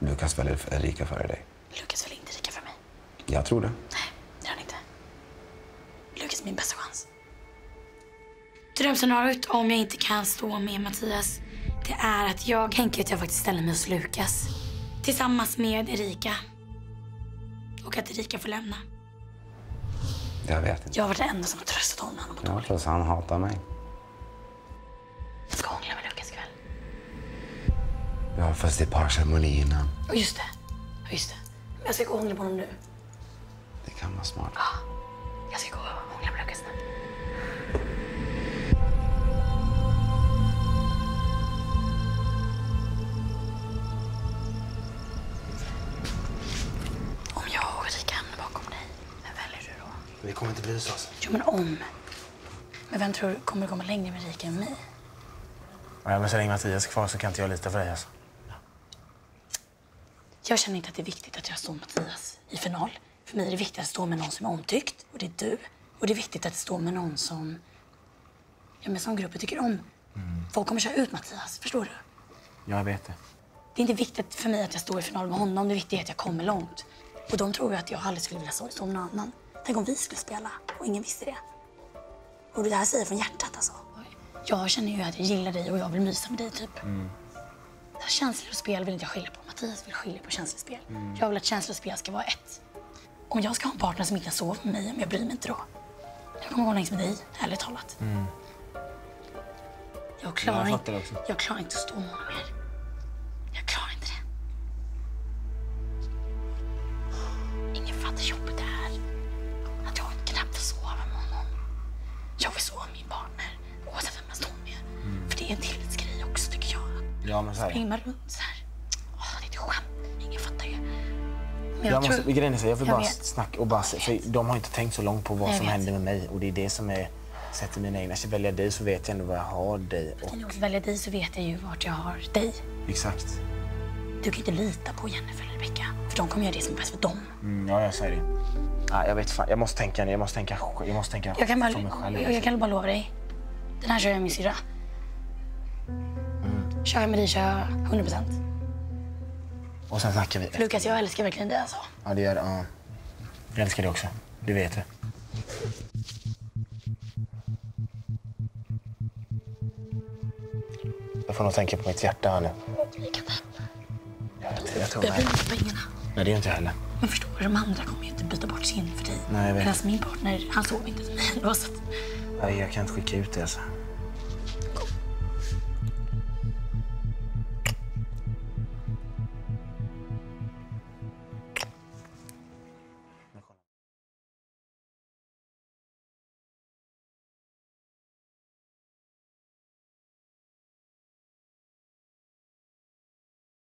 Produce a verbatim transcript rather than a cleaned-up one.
Lukas väl är lika för dig? Lukas väl inte lika för mig? Jag tror det. Nej, det är han inte. Lukas är min bästa chans. Drömscenariot om jag inte kan stå med Mattias, det är att jag tänker att jag faktiskt ställer mig hos Lukas. Tillsammans med Erika. Och att Erika får lämna. Jag vet inte. Jag har varit den enda som har tröstat honom när han har Ja, fast han hatar mig. Jag ska hångla med Lukas ikväll. Ja, fast det är parceremoni innan. Och just det. Och just det. Men jag ska gå och hångla på honom nu. Det kan vara smart. Ja. Jag ska gå och hångla med Lukas nu. Om jag och Erika hamnar bakom dig, vem väljer du då? Vi kommer inte bry oss. Alltså. Jo, men om. Men vem tror du kommer komma längre med Erika än mig? Ja, men så länge Mattias är kvar så kan inte jag lita på dig. Alltså. Ja. Jag känner inte att det är viktigt att jag står med Mattias i final. För mig är det viktigt att stå med någon som är omtyckt, och det är du. Och det är viktigt att stå med någon som, ja, men som gruppen tycker om. Mm. Folk kommer köra ut Mattias, förstår du? Jag vet det. Det är inte viktigt för mig att jag står i final med honom, det viktiga är att jag kommer långt. Och de tror ju att jag aldrig skulle vilja stå med någon annan. Tänk om vi skulle spela och ingen visste det. Och det här säger från hjärtat alltså. Jag känner ju att jag gillar dig och jag vill mysa med dig typ. Mm. Det här känslor och spel vill inte jag skilja på. Mattias vill skilja på känslospel. Mm. Jag vill att känslospel ska vara ett. Om jag ska ha en partner som inte kan sova med mig, men jag bryr mig inte då. Jag kommer gå längs med dig, ärligt talat. Mm. Jag klarar, jag inte, jag klarar inte att stå med honom mer. Jag klarar inte det. Ingen fattar hur jobbigt det är. Att jag knappt får sova med honom. Jag vill sova med min partner, oavsett vem jag står med. Mm. För det är en tillitsgrej också, tycker jag. Ja, men så här. Springer man runt så här. Åh, det är inte skämt. Ingen fattar ju. Men jag, jag måste, tror... grejen är så, jag vill jag bara vet. snacka och bara se, för de har inte tänkt så långt på vad jag som vet. händer med mig. Och det är det som är, sätter mina egna. Ska jag välja dig så vet jag ändå vad jag har dig. Och... Kan jag också välja dig så vet jag ju vart jag har dig. Exakt. Du kan inte lita på Jennifer eller Rebecca. För de kommer göra det som är bäst för dem. Mm, ja, jag säger det. Ja, jag vet fan. Jag måste tänka, jag måste tänka, jag måste tänka jag kan bara, för mig själv. Jag, jag kan bara lova dig. Den här kör jag med min syrra. Mm. Kör jag med dig kör jag hundra procent. Och sen snackar vi. Lukas, jag älskar verkligen dig alltså. Ja, det gör det. Ja. Jag älskar det också. Du vet det. Jag får nog tänka på mitt hjärta här nu. Vi kan ta hem. Jag, jag tror jag bryr mig inte pengarna. Nej, det är inte jag heller. Men förstår du, de andra kommer ju inte byta bort sin för dig. Nej, jag vet. Medan min partner, han sover inte som mig ändå. Så att... Nej, jag kan inte skicka ut det alltså.